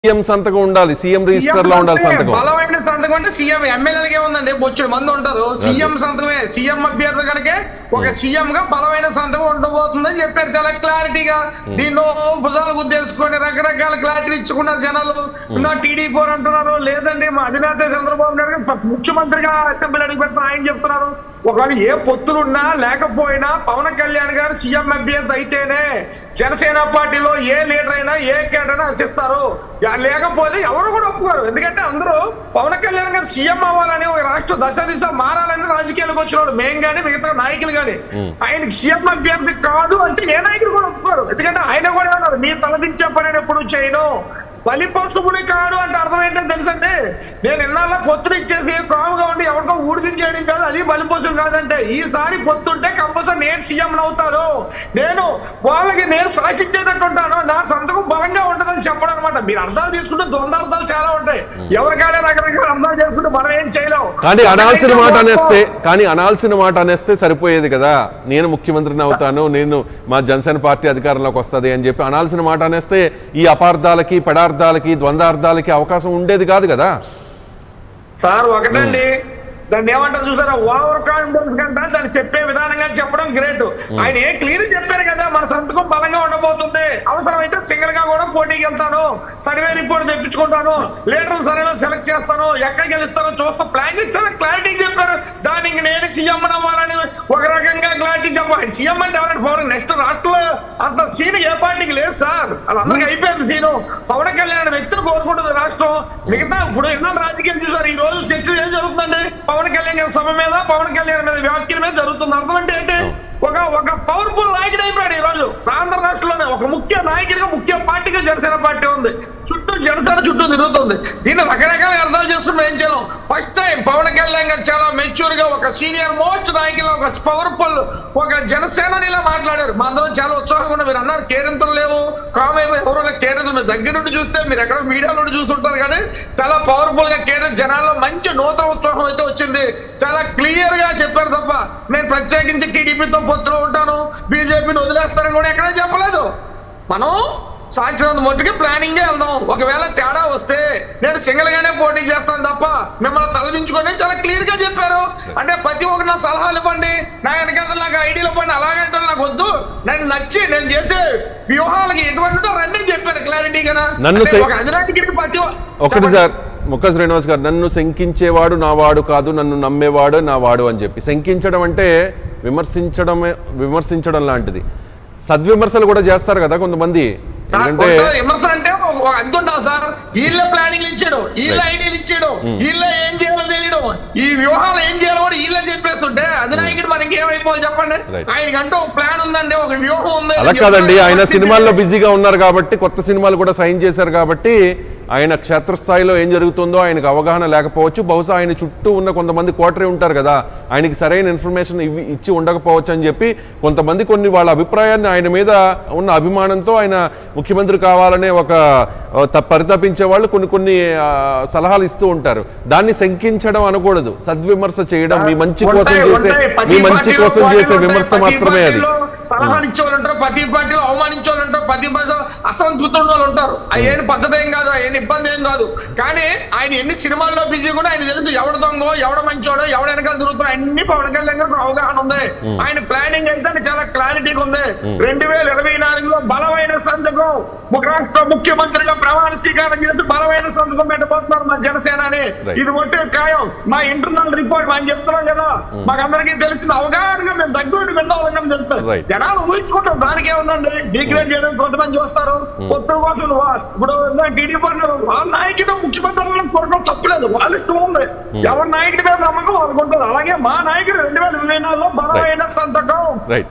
CM సంతకం ఉండాలి, CM register లో ఉండాలి సంతకం. బలమైన సంతకం అంటే సీఎం ఎమ్మెల్యేలకే ఉందండి, బొచ్చుడు మంది ఉంటారు. సీఎం సంతకమే, సీఎం అభ్యర్థి కనుక ఒక సీఎం గా బలమైన సంతకం ఉండబోతుందని చెప్పారు చాలా క్లారిటీగా. దీనిలో భుజాలు గుద్దేసుకొని రకరకాల క్లారిటీ ఇచ్చుకున్నారు జనాలు. ఇంకా టీడీపీ అంటున్నారు, లేదండి మా అధినేత చంద్రబాబు నాయుడు ముఖ్యమంత్రిగా అసెంబ్లీ అడిగి పెడతారు ఆయన చెప్తున్నారు. ఒకవేళ ఏ పొత్తులున్నా లేకపోయినా పవన్ కళ్యాణ్ గారు సీఎం అభ్యర్థి అయితేనే జనసేన పార్టీలో ఏ లీడర్ అయినా ఏ కేడర్ అయినా ఆశిస్తారు, లేకపోతే ఎవరు కూడా ఒప్పుకోరు. ఎందుకంటే అందరూ పవన్ కళ్యాణ్ గారు సీఎం అవ్వాలని, ఒక రాష్ట్ర దశ మారాలని రాజకీయాలకు వచ్చినాడు మేము కానీ మిగతా నాయకులు కానీ. ఆయనకి సీఎం అభ్యర్థి కాదు అంటే ఏ నాయకులు కూడా ఒప్పుకోరు. ఎందుకంటే ఆయన కూడా అన్నారు, మీరు తలదించే పని ఎప్పుడు చేయను, బలి పశువుని కాదు అంటే అర్థం ఏంటంటే తెలుసండి, నేను ఇన్నాళ్ళ పొత్తులు ఇచ్చేసి కాముగా ఉండి ఎవరికో ఊడిదించేయడం కాదు, అది బలి పశువు కాదంటే. ఈసారి పొత్తుంటే కంపల్సరీ నేను సీఎం అవుతాను, నేను వాళ్ళకి నేను శాసించేటట్టు ఉంటాను, నా సంతకం బలంగా ఉంటుందని చెప్పడం అనమాట. మీరు అర్థాలు తీసుకుంటే ద్వంద్వార్థాలు చాలా ఉంటాయి, ఎవరికాలే రకరకాల అర్థాలు చేసుకుంటే మనం ఏం చేయలేం. కానీ అనాల్సిన మాట అనేస్తే సరిపోయేది కదా, నేను ముఖ్యమంత్రిని అవుతాను, నేను మా జనసేన పార్టీ అధికారంలోకి వస్తుంది అని చెప్పి అనాల్సిన మాట అనేస్తే ఈ అపార్థాలకి పెడార్థాలకి ద్వంద్వార్థాలకి అవకాశం ఉండేది కాదు కదా సార్. ఒకటండి, దాన్ని ఏమంటారు చూసారా, ఓవర్ కాన్ఫిడెన్స్ కంటే దాన్ని చెప్పే విధానంగా చెప్పడం గ్రేట్. ఆయన ఏం క్లియర్ చెప్పారు కదా, మన సంతకం బలంగా ఉండబోతుంది, అవసరమైతే సింగిల్ గా కూడా పోటీకి వెళ్తాను, సర్వే రిపోర్ట్ తెప్పించుకుంటాను, లీడర్ సరైన సెలెక్ట్ చేస్తాను, ఎక్కడికి వెళ్తానో చూస్తా ప్లాన్ ఇచ్చారు, క్లారిటీ చెప్పారు. దానికి నేను సీఎం అవ్వాలని ఒక రకంగా క్లారిటీ చెప్పాలి. సీఎం అంటే ఎవరంటే పవన్, నెక్స్ట్ రాష్ట్రంలో అంత సీన్ ఏ పార్టీకి లేదు సార్, వాళ్ళందరికీ అయిపోయింది సీను. పవన్ కళ్యాణ్ వ్యక్తిని కోరుకుంటుంది రాష్ట్రం. మిగతా ఇప్పుడు ఎన్నో రాజకీయాలు చూసారు, ఈ రోజు చర్చ ఏం జరుగుతుందండి, పవన్ కళ్యాణ్ గారి సభ మీద పవన్ కళ్యాణ్ మీద వ్యాఖ్యల మీద జరుగుతుంది. అర్థం అంటే ఏంటి, ఒక పవర్ఫుల్ నాయకుడు అయిపోయాడు ఈ రోజు ఆంధ్ర రాష్ట్రంలోనే. ఒక ముఖ్య నాయకుడిగా ముఖ్య పార్టీగా జనసేన పార్టీ ఉంది, చుట్టూ జనసేన చుట్టూ తిరుగుతుంది. దీన్ని రకరకాల అర్థాలు చేసుకుంటూ ఏం చేయలేం. ఫస్ట్ టైం పవన్ కళ్యాణ్ గారు చాలా మెచ్యూర్ గా ఒక సీనియర్ మోస్ట్ నాయకులు, ఒక పవర్ఫుల్ ఒక జనసేనని ఇలా మాట్లాడారు. మా అందరం చాలా ఉత్సాహంగా ఉన్నా. మీరు అన్నారు కేరింతలు లేవు, కామేమో ఎవరో కేరింతలు మీరు దగ్గర నుండి చూస్తే, మీరు ఎక్కడ మీడియా నుండి చూస్తుంటారు కానీ చాలా పవర్ఫుల్ గా కేరింత జనాల్లో మంచి నూతన ఉత్సాహం అయితే వచ్చింది. చాలా క్లియర్ గా చెప్పారు తప్ప నేను ప్రత్యేకించి టీడీపీతో పొత్తులో ఉంటాను, బీజేపీని వదిలేస్తానని కూడా ఎక్కడా చెప్పలేదు. మనం సాక్షినంత మట్టుకి ప్లానింగ్ గా వెళ్దాం. ఒకవేళ తేడా వస్తే నేను సింగిల్ గానే పోటీ చేస్తాను తప్ప మిమ్మల్ని తలదించుకొని చాలా క్లియర్ గా చెప్పారు. అంటే ప్రతి ఒక్కరు నా సలహాలు ఇవ్వండి, నా వెనకాల నాకు ఐడియాలు ఇవ్వండి, అలాగంటే నాకు వద్దు, నేను నచ్చి నేను చేసే వ్యూహాలకి ఎటువంటి రండి చెప్పారు క్లారిటీగా. ఒకటి సార్ ముక్క శ్రీనివాస్ గారు, నన్ను శంకించేవాడు నా వాడు కాదు, నన్ను నమ్మేవాడు నా వాడు అని చెప్పి. శంకించడం అంటే విమర్శించడం లాంటిది. సద్విమర్శలు కూడా చేస్తారు కదా కొంతమంది. విమర్శ అంటే అంతుంటావు సార్, వీళ్ళ ప్లానింగ్ ఇచ్చాడు, వీళ్ళ ఐడియాలు ఇచ్చాడు, వీళ్ళ ఏం చేయాలో తెలియడం, ఈ వ్యూహాలు ఏం చేయాలో కూడా వీళ్ళే చెప్పేస్తుంటే అధినాయకుడు మనకి ఏమైపోవాలి చెప్పండి. ఆయనకంటూ ఒక ప్లాన్ ఉందండి, ఒక వ్యూహం ఉంది. అలా కాదండి, ఆయన సినిమాల్లో బిజీగా ఉన్నారు కాబట్టి, కొత్త సినిమాలు కూడా సైన్ చేశారు కాబట్టి ఆయన క్షేత్రస్థాయిలో ఏం జరుగుతుందో ఆయనకు అవగాహన లేకపోవచ్చు. బహుశా ఆయన చుట్టూ ఉన్న కొంతమంది కోటరీ ఉంటారు కదా, ఆయనకి సరైన ఇన్ఫర్మేషన్ ఇచ్చి ఉండకపోవచ్చు అని చెప్పి కొంతమంది కొన్ని వాళ్ళ అభిప్రాయాన్ని, ఆయన మీద ఉన్న అభిమానంతో ఆయన ముఖ్యమంత్రి కావాలనే ఒక పరితపించే వాళ్ళు కొన్ని సలహాలు ఇస్తూ ఉంటారు. దాన్ని శంకించడం అనకూడదు, సద్విమర్శ చేయడం, మీ మంచి కోసం చేసే విమర్శ మాత్రమే అది. సలహాలు ఇచ్చేవాళ్ళు ఉంటారు, ప్రతి పార్టీలో అవమానించే వాళ్ళు ఉంటారు, ప్రతి అసంతృప్తి ఉన్న వాళ్ళు ఉంటారు. అయ్యేని పద్ధతి ఏం కాదు, అయ్యేని ఇబ్బంది ఏం కాదు. కానీ ఆయన ఎన్ని సినిమాల్లో బిజీ కూడా ఆయన తెలుసు ఎవడ దొంగో, ఎవడ మంచోడో, ఎవడ వెనకాల తిరుగుతారో అన్ని పవన్ కళ్యాణ్ గారికి అవగాహన ఉంది. ఆయన ప్లానింగ్ అయితే చాలా క్లారిటీగా ఉంది. 2024లో బలమైన సంతకం, రాష్ట్ర ముఖ్యమంత్రిగా ప్రమాణ స్వీకారం చేసి బలమైన సంతకం పెట్టబోతున్నారు మా జనసేన అని. ఇది ఒట్టే ఖాయం. మా ఇంటర్నల్ రిపోర్ట్ మనం చెప్తున్నాం కదా, మాకందరికీ తెలిసిన అవగాహనగా మేము దగ్గర వెళ్ళాలని తెలుస్తారు. జనాలు ఊహించుకుంటారు, దానికే ఉందండి. డిక్లేర్ చేయడం కొంతమంది చూస్తారు, కొత్త కోసం ఇప్పుడు టీడీపీ వాళ్ళ నాయకుడు ముఖ్యమంత్రులను చూడడం తప్పలేదు, వాళ్ళ ఇష్టం ఉంది. ఎవరి నాయకుడి మీద నమ్మకం అనుకుంటారు. అలాగే మా నాయకుడు 2024లో బలమైన సంతకం,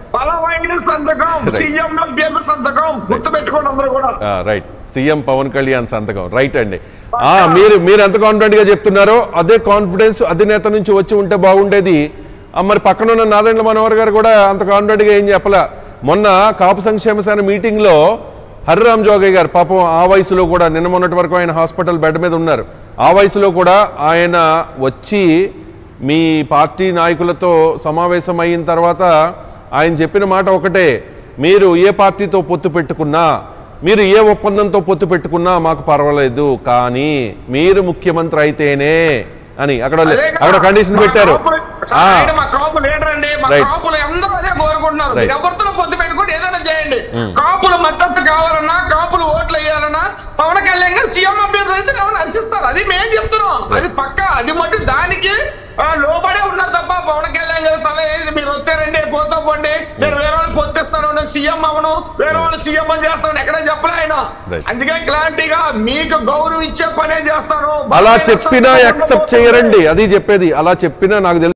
సీఎం సంతకం గుర్తుపెట్టుకోండి అందరూ కూడా. రైట్, సీఎం పవన్ కళ్యాణ్ సంతకం. రైట్ అండి. మీరు ఎంత కాన్ఫిడెంట్ గా చెప్తున్నారో అదే కాన్ఫిడెన్స్ అధినేత నుంచి వచ్చి ఉంటే బాగుండేది. మరి పక్కన ఉన్న నారాయణ మనోహర్ గారు కూడా అంత కాన్ఫిడెంట్ గా ఏం చెప్పలే. మొన్న కాపు సంక్షేమ సేన మీటింగ్ లో హరిరామ్ జోగయ్య గారు పాపం ఆ వయసులో కూడా, నిన్న మొన్నటి వరకు ఆయన హాస్పిటల్ బెడ్ మీద ఉన్నారు, ఆ వయసులో కూడా ఆయన వచ్చి మీ పార్టీ నాయకులతో సమావేశం అయిన తర్వాత ఆయన చెప్పిన మాట ఒకటే, మీరు ఏ పార్టీతో పొత్తు పెట్టుకున్నా మీరు ఏ ఒప్పందంతో పొత్తు పెట్టుకున్నా మాకు పర్వాలేదు, కానీ మీరు ముఖ్యమంత్రి అయితేనే అని అక్కడ కండిషన్ పెట్టారు. మా కాపు లీడర్ అండి, మా కాపులు అందరూ అదే కోరుకుంటున్నారు. మీరు ఎవరితో పొత్తు పెట్టుకుని ఏదైనా చేయండి, కాపులు మద్దతు కావాలన్నా, కాపులు ఓట్లు వేయాలన్నా పవన్ కళ్యాణ్ గారు సీఎం అభ్యర్థి అయితే హర్షిస్తారు. అది మేము చెప్తున్నాం, అది పక్క. అది మటు దానికి లోబడే ఉన్నారు తప్ప పవన్ కళ్యాణ్ గారు తల మీరు వస్తారండి పోతా పోండి, నేను వేరే వాళ్ళు పొత్తిస్తాను, నేను సీఎం అవను, వేరే వాళ్ళు సీఎం అని చేస్తాను ఎక్కడే చెప్పలే ఆయన. అందుకే క్లారిటీగా మీకు గౌరవం ఇచ్చే పనే చేస్తాను. అలా చెప్పినా యాక్సెప్ట్ చేయరండి, అది చెప్పేది. అలా చెప్పినా నాకు తెలుసు